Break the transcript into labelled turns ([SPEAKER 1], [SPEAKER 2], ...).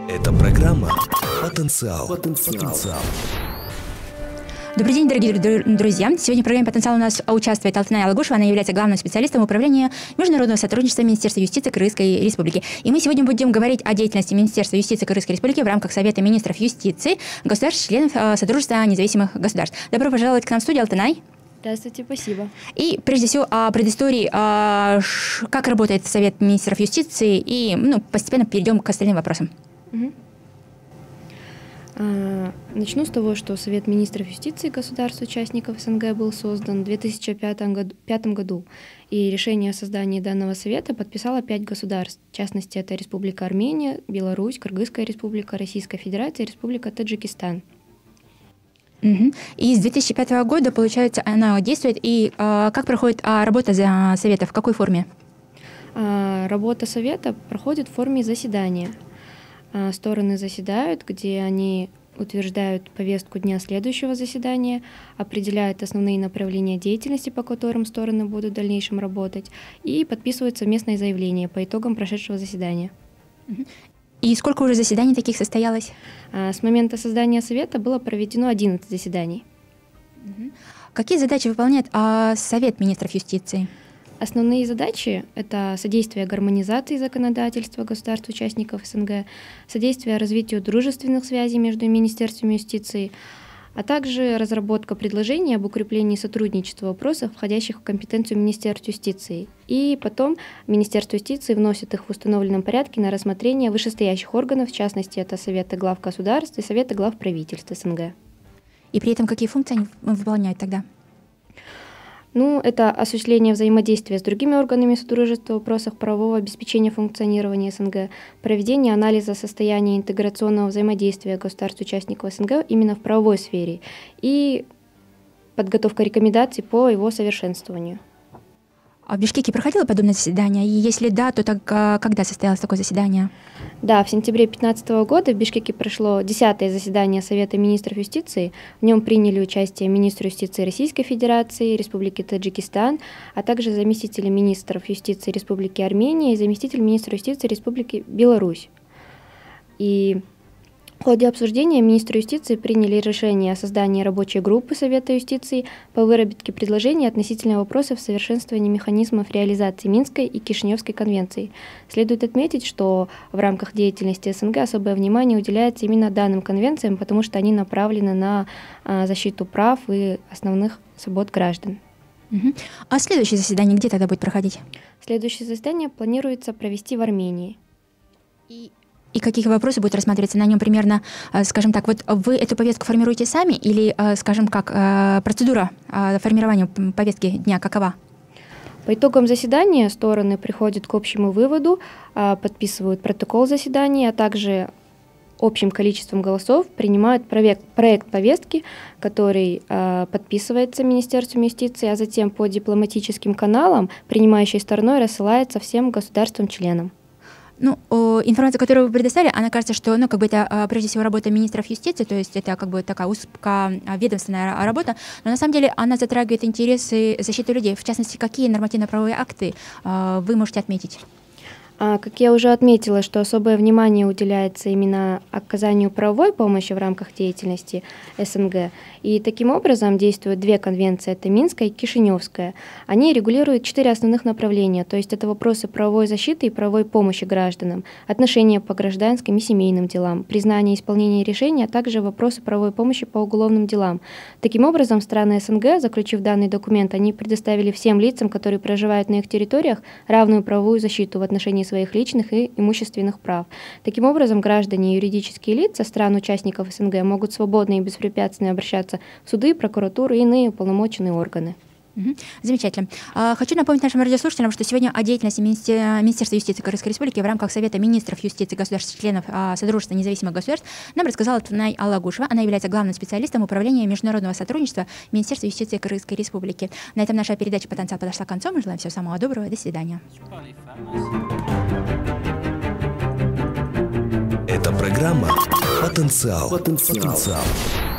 [SPEAKER 1] Это программа «Потенциал».
[SPEAKER 2] Добрый день, дорогие друзья. Сегодня в программе «Потенциал» у нас участвует Алтынай Алагушева. Она является главным специалистом управления международного сотрудничества Министерства юстиции Кыргызской Республики. И мы сегодня будем говорить о деятельности Министерства юстиции Кыргызской Республики в рамках Совета министров юстиции государств-членов Содружества независимых государств. Добро пожаловать к нам в студию, Алтынай.
[SPEAKER 3] Здравствуйте, спасибо.
[SPEAKER 2] И прежде всего о предыстории, как работает Совет министров юстиции, и постепенно перейдем к остальным вопросам.
[SPEAKER 3] Начну с того, что Совет министров юстиции государств-участников СНГ был создан в 2005 году, и решение о создании данного совета подписало 5 государств. В частности, это Республика Армения, Беларусь, Кыргызская республика, Российская Федерация и Республика Таджикистан.
[SPEAKER 2] И с 2005 года, получается, она действует. И как проходит работа Совета, в какой форме?
[SPEAKER 3] Работа Совета проходит в форме заседания. Стороны заседают, где они утверждают повестку дня следующего заседания, определяют основные направления деятельности, по которым стороны будут в дальнейшем работать, и подписывают совместное заявление по итогам прошедшего заседания.
[SPEAKER 2] И сколько уже заседаний таких состоялось?
[SPEAKER 3] С момента создания Совета было проведено 11 заседаний.
[SPEAKER 2] Какие задачи выполняет Совет министров юстиции?
[SPEAKER 3] Основные задачи — это содействие гармонизации законодательства государств-участников СНГ, содействие развитию дружественных связей между Министерством юстиции, а также разработка предложений об укреплении сотрудничества в вопросах, входящих в компетенцию Министерства юстиции. И потом Министерство юстиции вносит их в установленном порядке на рассмотрение вышестоящих органов, в частности, это Советы глав государств и Советы глав правительств СНГ.
[SPEAKER 2] И при этом какие функции они выполняют тогда?
[SPEAKER 3] Это осуществление взаимодействия с другими органами сотрудничества в вопросах правового обеспечения функционирования СНГ, проведение анализа состояния интеграционного взаимодействия государств-участников СНГ именно в правовой сфере и подготовка рекомендаций по его совершенствованию.
[SPEAKER 2] А в Бишкеке проходило подобное заседание? И если да, то когда состоялось такое заседание?
[SPEAKER 3] Да, в сентябре 2015 года в Бишкеке прошло 10-е заседание Совета министров юстиции. В нем приняли участие министр юстиции Российской Федерации, Республики Таджикистан, а также заместители министров юстиции Республики Армения и заместитель министра юстиции Республики Беларусь. И в ходе обсуждения министры юстиции приняли решение о создании рабочей группы Совета юстиции по выработке предложений относительно вопросов совершенствования механизмов реализации Минской и Кишиневской конвенций. Следует отметить, что в рамках деятельности СНГ особое внимание уделяется именно данным конвенциям, потому что они направлены на защиту прав и основных свобод граждан.
[SPEAKER 2] А следующее заседание где тогда будет проходить?
[SPEAKER 3] Следующее заседание планируется провести в Армении.
[SPEAKER 2] И какие вопросы будут рассматриваться на нем примерно, скажем так, вот вы эту повестку формируете сами или, скажем, как процедура формирования повестки дня какова?
[SPEAKER 3] По итогам заседания стороны приходят к общему выводу, подписывают протокол заседания, а также общим количеством голосов принимают проект повестки, который подписывается Министерством юстиции, а затем по дипломатическим каналам принимающей стороной рассылается всем государствам-членам.
[SPEAKER 2] Информация, которую вы предоставили, она кажется, что это прежде всего работа министров юстиции, то есть это такая узковедомственная работа, но на самом деле она затрагивает интересы защиты людей. В частности, какие нормативно-правовые акты вы можете отметить?
[SPEAKER 3] Как я уже отметила, что особое внимание уделяется именно оказанию правовой помощи в рамках деятельности СНГ. И таким образом действуют 2 конвенции, это Минская и Кишиневская. Они регулируют 4 основных направления, то есть это вопросы правовой защиты и правовой помощи гражданам, отношения по гражданским и семейным делам, признание и исполнение решений, а также вопросы правовой помощи по уголовным делам. Таким образом, страны СНГ, заключив данный документ, они предоставили всем лицам, которые проживают на их территориях, равную правовую защиту в отношении своих личных и имущественных прав. Таким образом, граждане и юридические лица стран-участников СНГ могут свободно и беспрепятственно обращаться в суды, прокуратуру и иные уполномоченные органы.
[SPEAKER 2] Замечательно. Хочу напомнить нашим радиослушателям, что сегодня о деятельности Министерства юстиции Кыргызской Республики в рамках Совета министров юстиции государств-членов Содружества независимых государств нам рассказала Алтынай Алагушева. Она является главным специалистом управления международного сотрудничества Министерства юстиции Кыргызской Республики. На этом наша передача «Потенциал» подошла к концу. Мы желаем всего самого доброго. До свидания.
[SPEAKER 1] Это программа «Потенциал».